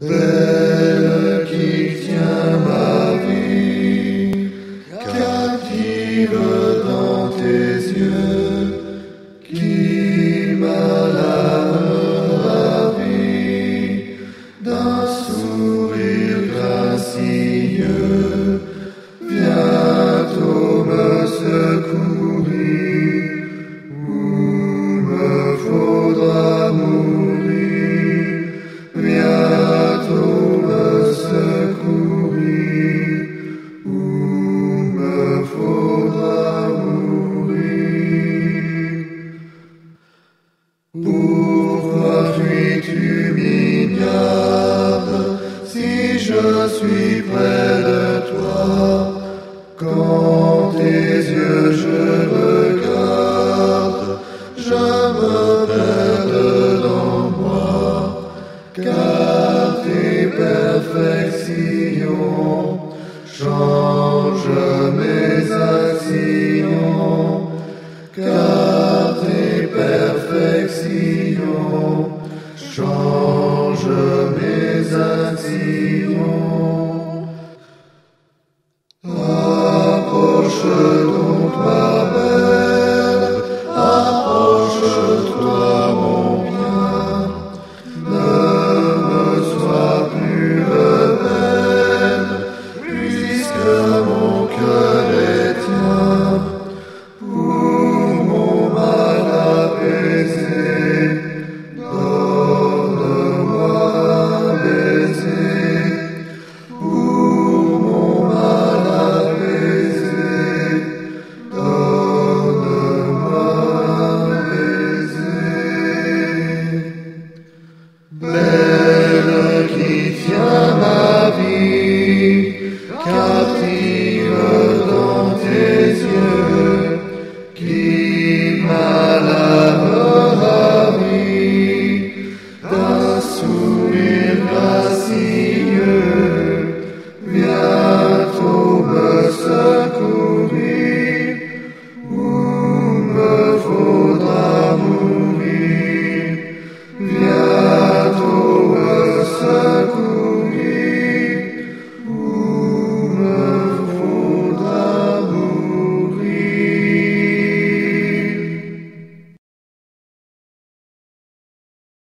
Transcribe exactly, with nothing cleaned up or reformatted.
Belle qui tient ma vie, captive dans tes yeux, qui m'a l'âme ravie d'un sourire gracieux. Bientôt me secourir, ou me faudra mourir. Bientôt me secourir, ou me faudra mourir. Pourquoi fuis-tu, mignarde, si je suis près de toi? Quand tes yeux je regarde, je me perds dans moi, car tes perfections changent mes actions, car tes perfections changent mes actions. Approche donc ma belle, approche-toi mon bien, ne me sois plus rebelle, puisque mon cœur est tien. Pour mon mal apaisé, donne-moi un baiser. Pour mon mal apaisé, donne-moi un baiser. Belle qui tient